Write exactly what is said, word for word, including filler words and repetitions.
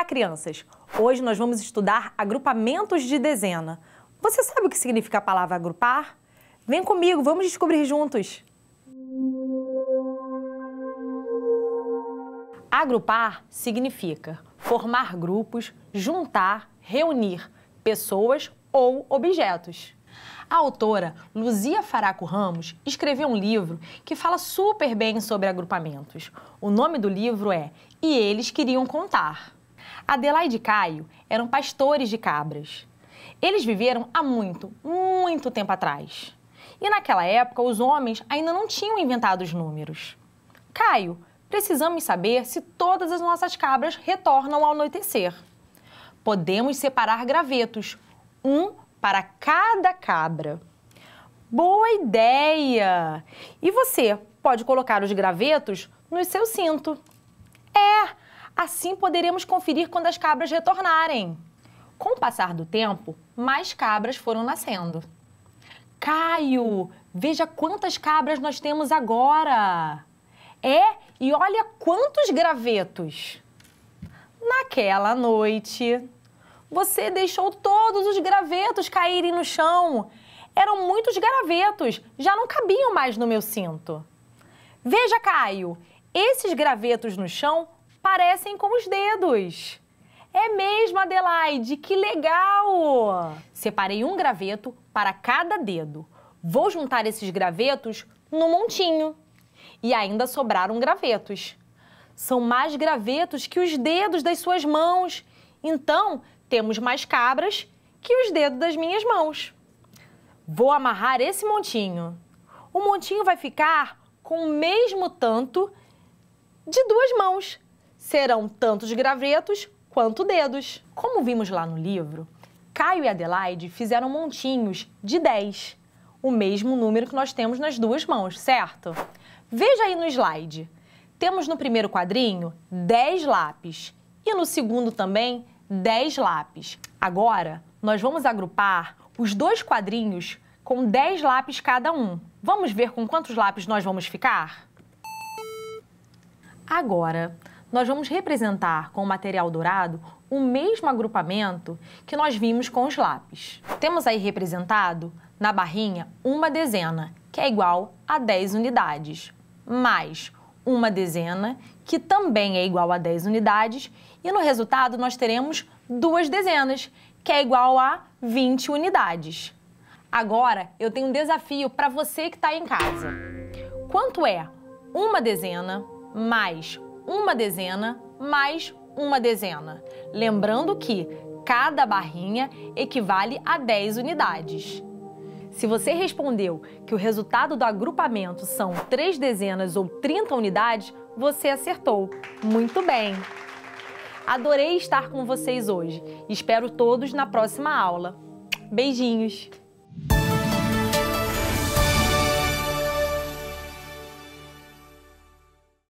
crianças! Hoje nós vamos estudar agrupamentos de dezena. Você sabe o que significa a palavra agrupar? Vem comigo, vamos descobrir juntos! Agrupar significa formar grupos, juntar, reunir pessoas ou objetos. A autora Luzia Faraco Ramos escreveu um livro que fala super bem sobre agrupamentos. O nome do livro é E Eles Queriam Contar. Adelaide e Caio eram pastores de cabras. Eles viveram há muito, muito tempo atrás. E naquela época os homens ainda não tinham inventado os números. Caio, precisamos saber se todas as nossas cabras retornam ao anoitecer. Podemos separar gravetos, um para cada cabra. Boa ideia! E você pode colocar os gravetos no seu cinto. É, assim poderemos conferir quando as cabras retornarem. Com o passar do tempo, mais cabras foram nascendo. Caio, veja quantas cabras nós temos agora. É, e olha quantos gravetos. Naquela noite, você deixou todos os gravetos caírem no chão. Eram muitos gravetos, já não cabiam mais no meu cinto. Veja, Caio, esses gravetos no chão parecem com os dedos. É mesmo, Adelaide, que legal! Separei um graveto para cada dedo. Vou juntar esses gravetos no montinho. E ainda sobraram gravetos. São mais gravetos que os dedos das suas mãos. Então, temos mais cabras que os dedos das minhas mãos. Vou amarrar esse montinho. O montinho vai ficar com o mesmo tanto de duas mãos. Serão tantos gravetos quanto dedos. Como vimos lá no livro, Caio e Adelaide fizeram montinhos de dez. O mesmo número que nós temos nas duas mãos, certo? Veja aí no slide. Temos no primeiro quadrinho dez lápis e no segundo também dez lápis. Agora, nós vamos agrupar os dois quadrinhos com dez lápis cada um. Vamos ver com quantos lápis nós vamos ficar? Agora, nós vamos representar com o material dourado o mesmo agrupamento que nós vimos com os lápis. Temos aí representado na barrinha uma dezena, que é igual a dez unidades, mais uma dezena, que também é igual a dez unidades, e no resultado nós teremos duas dezenas, que é igual a vinte unidades. Agora eu tenho um desafio para você que está em casa. Quanto é uma dezena mais uma dezena mais uma dezena? Lembrando que cada barrinha equivale a dez unidades. Se você respondeu que o resultado do agrupamento são três dezenas ou trinta unidades, você acertou. Muito bem! Adorei estar com vocês hoje. Espero todos na próxima aula. Beijinhos!